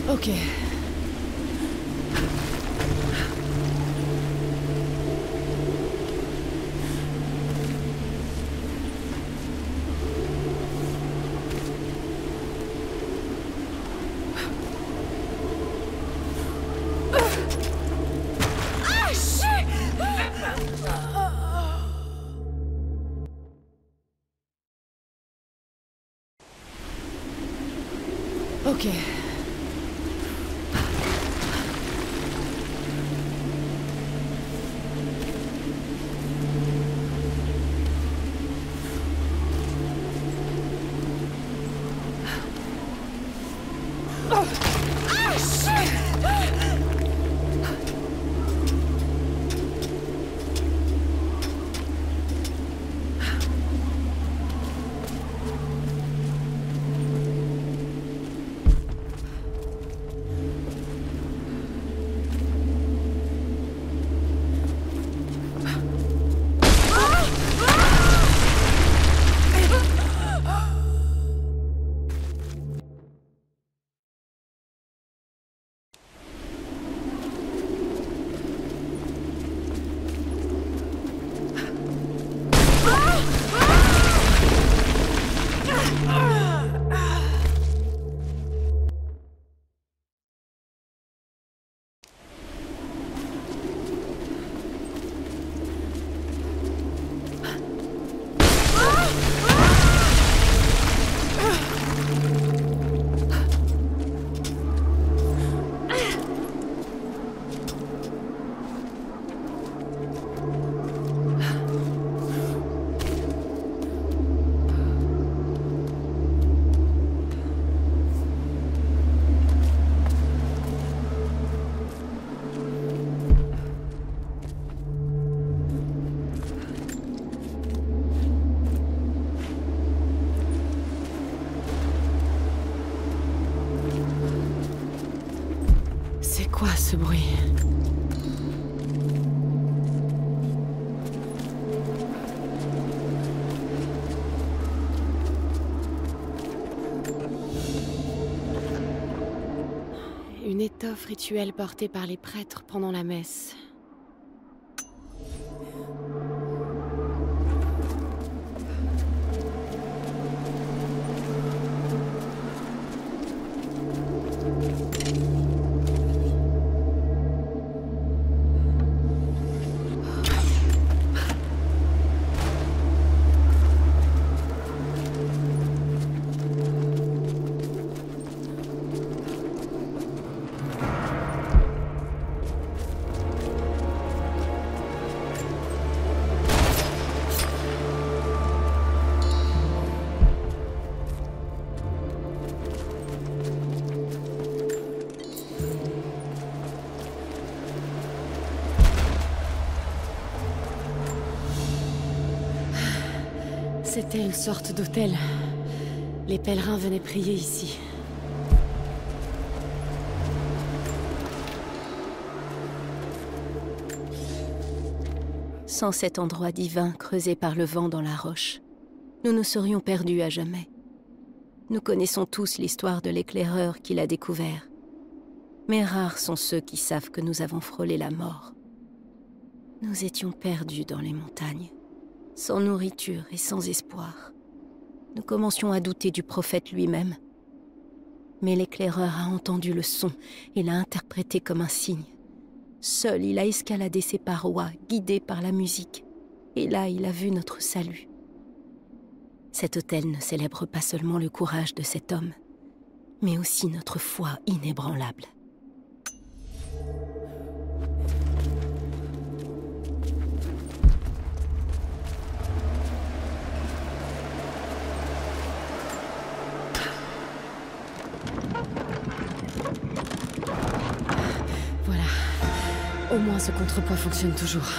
Ok. Ok. C'est quoi ce bruit? Une étoffe rituelle portée par les prêtres pendant la messe. C'était une sorte d'hôtel. Les pèlerins venaient prier ici. Sans cet endroit divin creusé par le vent dans la roche, nous nous serions perdus à jamais. Nous connaissons tous l'histoire de l'éclaireur qui l'a découvert. Mais rares sont ceux qui savent que nous avons frôlé la mort. Nous étions perdus dans les montagnes, sans nourriture et sans espoir. Nous commencions à douter du prophète lui-même. Mais l'éclaireur a entendu le son et l'a interprété comme un signe. Seul, il a escaladé ses parois, guidé par la musique. Et là, il a vu notre salut. Cet autel ne célèbre pas seulement le courage de cet homme, mais aussi notre foi inébranlable. Voilà. Au moins ce contrepoids fonctionne toujours.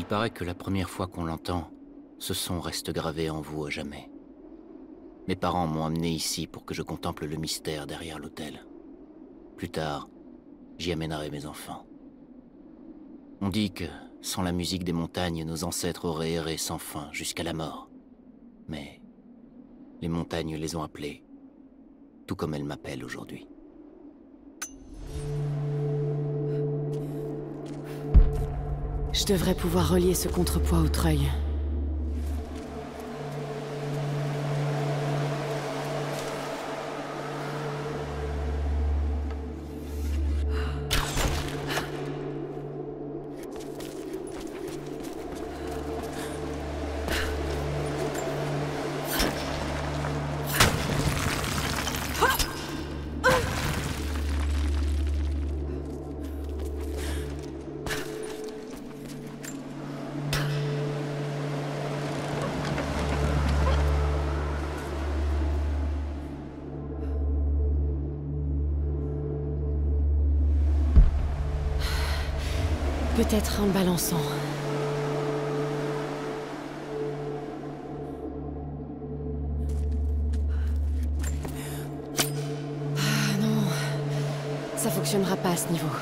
Il paraît que la première fois qu'on l'entend, ce son reste gravé en vous à jamais. Mes parents m'ont amené ici pour que je contemple le mystère derrière l'autel. Plus tard, j'y amènerai mes enfants. On dit que, sans la musique des montagnes, nos ancêtres auraient erré sans fin jusqu'à la mort. Mais les montagnes les ont appelés, tout comme elles m'appellent aujourd'hui. Je devrais pouvoir relier ce contrepoids au treuil. Peut-être en le balançant. Ah non, ça fonctionnera pas à ce niveau.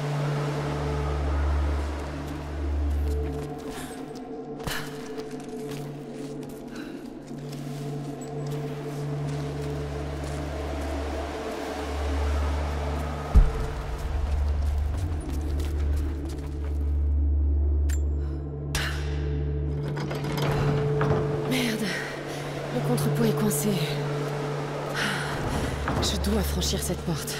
Le contrepoids est coincé. Je dois franchir cette porte.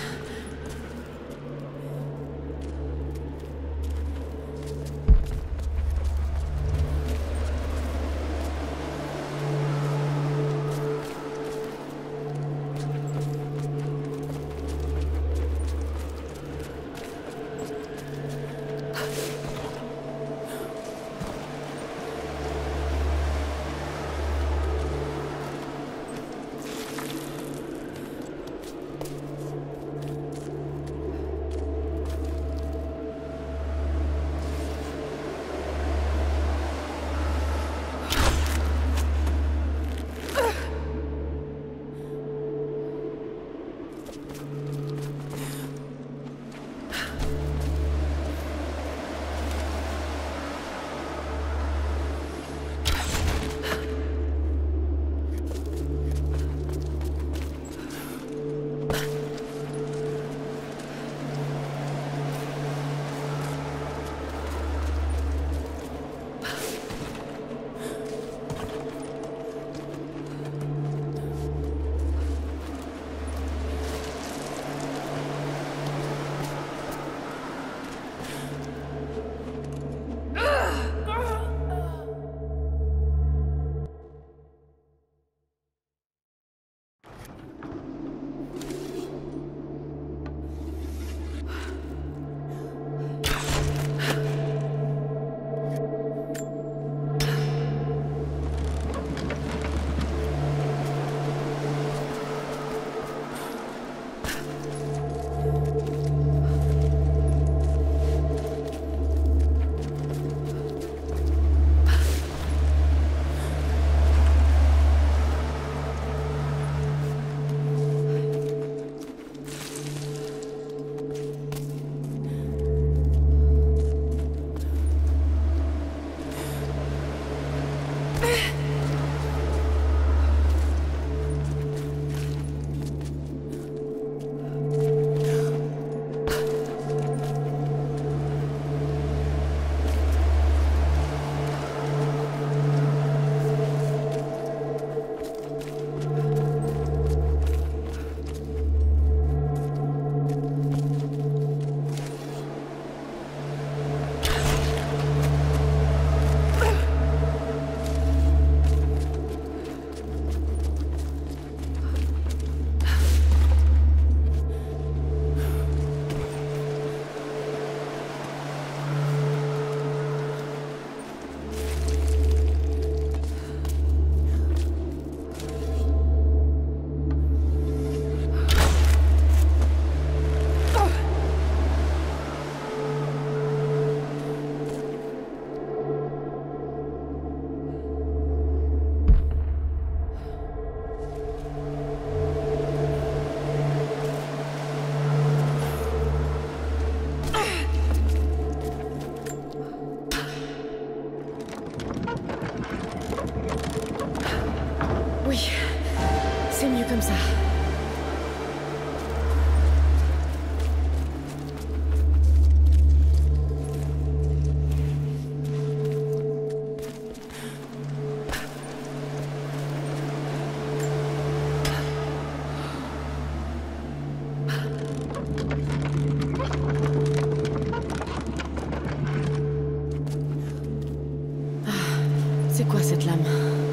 C'est quoi cette lame?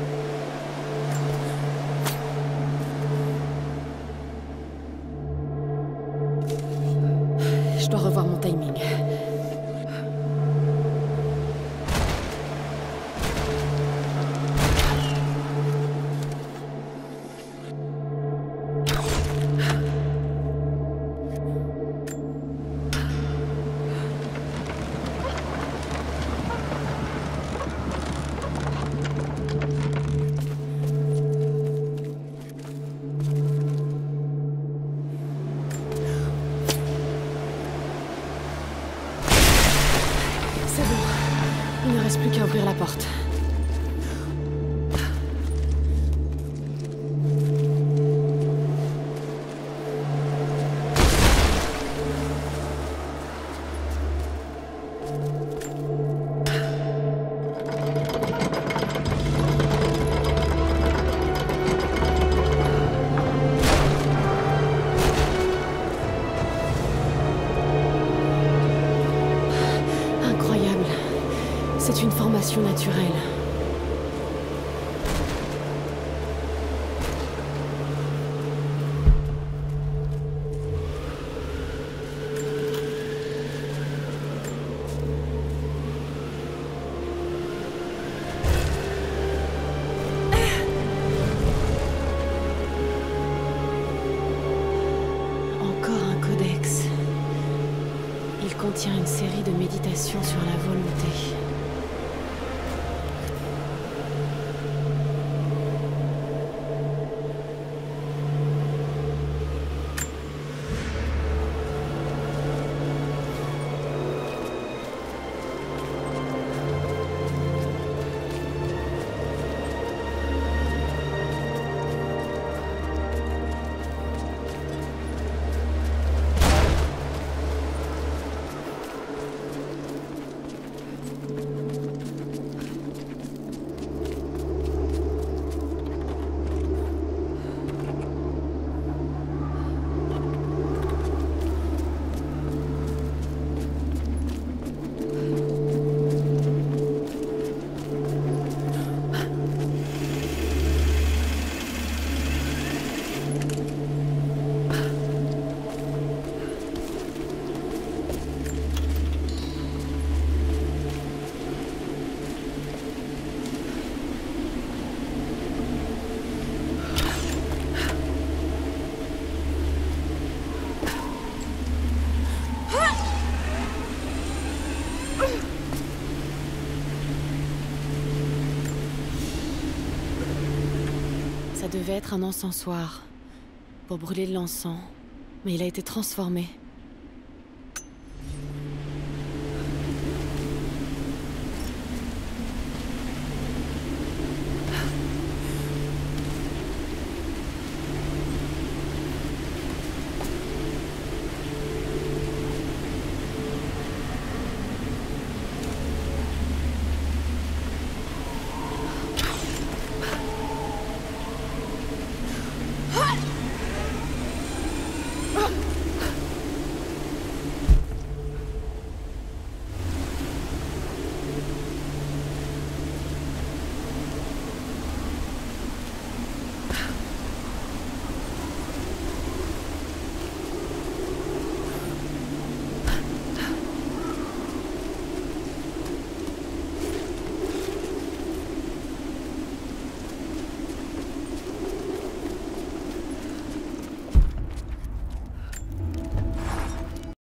Je dois revoir mon timing. C'est bon. Il ne reste plus qu'à ouvrir la porte. Incroyable. C'est une formation naturelle. Encore un codex. Il contient une série de méditations sur la volonté. Ça devait être un encensoir pour brûler de l'encens, mais il a été transformé.